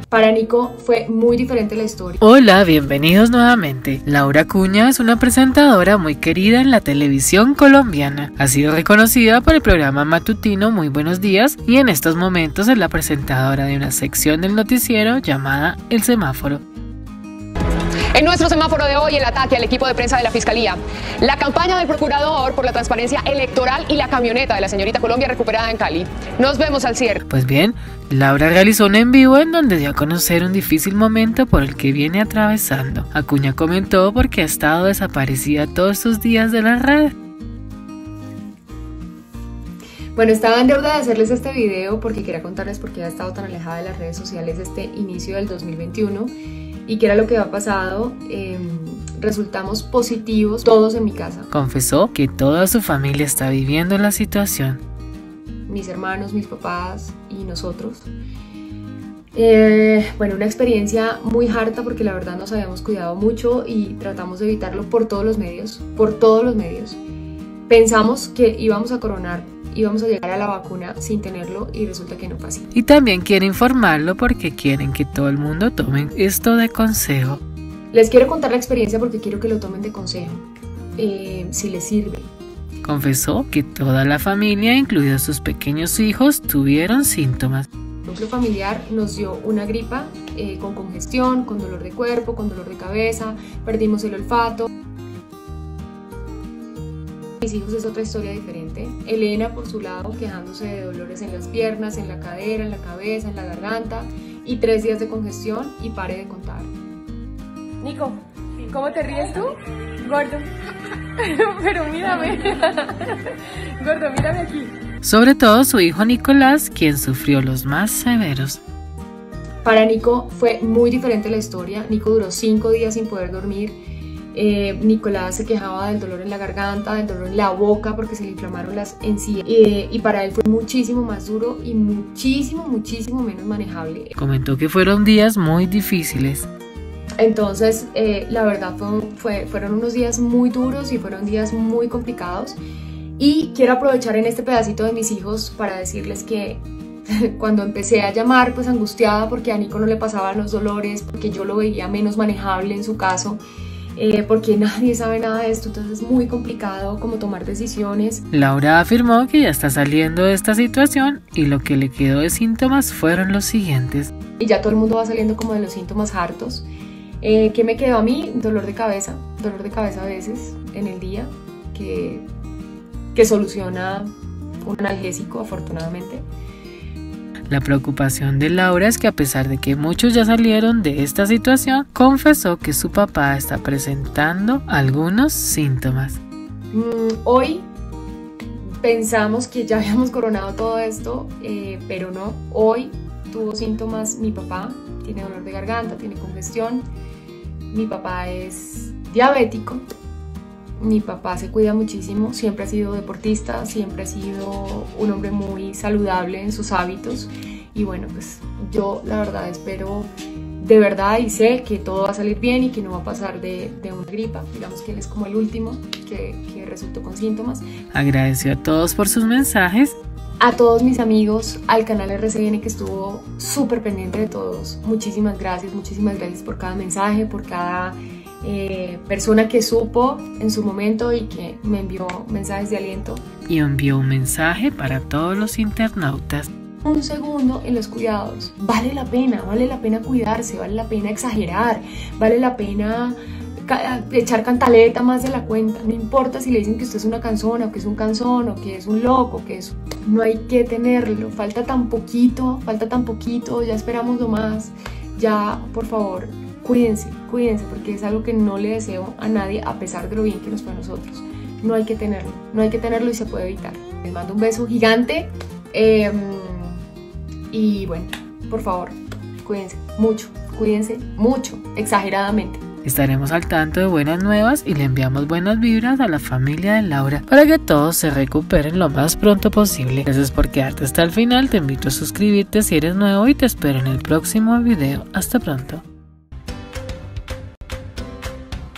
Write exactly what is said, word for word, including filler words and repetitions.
Para Nico fue muy diferente la historia. Hola, bienvenidos nuevamente. Laura Acuña es una presentadora muy querida en la televisión colombiana. Ha sido reconocida por el programa matutino Muy Buenos Días y en estos momentos es la presentadora de una sección del noticiero llamada El Semáforo. En nuestro semáforo de hoy, el ataque al equipo de prensa de la Fiscalía, la campaña del procurador por la transparencia electoral y la camioneta de la señorita Colombia recuperada en Cali. Nos vemos al cierre. Pues bien, Laura realizó un en vivo en donde dio a conocer un difícil momento por el que viene atravesando. Acuña comentó por qué ha estado desaparecida todos estos días de las redes. Bueno, estaba en deuda de hacerles este video porque quería contarles por qué ha estado tan alejada de las redes sociales este inicio del dos mil veintiuno y qué era lo que había pasado. Eh, resultamos positivos todos en mi casa. Confesó que toda su familia está viviendo la situación. Mis hermanos, mis papás y nosotros. Eh, bueno, una experiencia muy harta porque la verdad nos habíamos cuidado mucho y tratamos de evitarlo por todos los medios, por todos los medios. Pensamos que íbamos a coronar, íbamos a llegar a la vacuna sin tenerlo y resulta que no fue así. Y también quiere informarlo porque quieren que todo el mundo tome esto de consejo. Les quiero contar la experiencia porque quiero que lo tomen de consejo, eh, si les sirve. Confesó que toda la familia, incluidos sus pequeños hijos, tuvieron síntomas. El núcleo familiar nos dio una gripa eh, con congestión, con dolor de cuerpo, con dolor de cabeza, perdimos el olfato. Mis hijos es otra historia diferente. Elena por su lado quejándose de dolores en las piernas, en la cadera, en la cabeza, en la garganta y tres días de congestión y pare de contar. Nico, ¿cómo te ríes tú? Gordo. Pero mírame. Gordo, mírame aquí. Sobre todo su hijo Nicolás, quien sufrió los más severos. Para Nico fue muy diferente la historia. Nico duró cinco días sin poder dormir. Eh, Nicolás se quejaba del dolor en la garganta, del dolor en la boca porque se le inflamaron las encías eh, y para él fue muchísimo más duro y muchísimo, muchísimo menos manejable. Comentó que fueron días muy difíciles. Entonces, eh, la verdad fue, fue, fueron unos días muy duros y fueron días muy complicados y quiero aprovechar en este pedacito de mis hijos para decirles que cuando empecé a llamar pues angustiada porque a Nico no le pasaban los dolores, porque yo lo veía menos manejable en su caso, Eh, porque nadie sabe nada de esto, entonces es muy complicado como tomar decisiones. Laura afirmó que ya está saliendo de esta situación y lo que le quedó de síntomas fueron los siguientes. Y ya todo el mundo va saliendo como de los síntomas hartos. Eh, ¿Qué me quedó a mí? Dolor de cabeza, dolor de cabeza a veces en el día, que, que soluciona un analgésico afortunadamente. La preocupación de Laura es que a pesar de que muchos ya salieron de esta situación, confesó que su papá está presentando algunos síntomas. Mm, hoy pensamos que ya habíamos coronado todo esto, eh, pero no. Hoy tuvo síntomas mi papá, tiene dolor de garganta, tiene congestión. Mi papá es diabético. Mi papá se cuida muchísimo, siempre ha sido deportista, siempre ha sido un hombre muy saludable en sus hábitos y bueno, pues yo la verdad espero de verdad y sé que todo va a salir bien y que no va a pasar de, de una gripa, digamos que él es como el último que, que resultó con síntomas. Agradeció a todos por sus mensajes. A todos mis amigos, al canal R C N que estuvo súper pendiente de todos, muchísimas gracias, muchísimas gracias por cada mensaje, por cada Eh, persona que supo en su momento y que me envió mensajes de aliento. Y envió un mensaje para todos los internautas. Un segundo en los cuidados. Vale la pena, vale la pena cuidarse, vale la pena exagerar, vale la pena ca echar cantaleta más de la cuenta. No importa si le dicen que usted es una canzona o que es un canzón o que es un loco, que es... No hay que tenerlo, falta tan poquito, falta tan poquito, ya esperamos lo más. Ya, por favor, cuídense, cuídense, porque es algo que no le deseo a nadie a pesar de lo bien que nos fue a nosotros. No hay que tenerlo, no hay que tenerlo y se puede evitar. Les mando un beso gigante eh, y bueno, por favor, cuídense mucho, cuídense mucho, exageradamente. Estaremos al tanto de buenas nuevas y le enviamos buenas vibras a la familia de Laura para que todos se recuperen lo más pronto posible. Gracias por quedarte hasta el final, te invito a suscribirte si eres nuevo y te espero en el próximo video. Hasta pronto.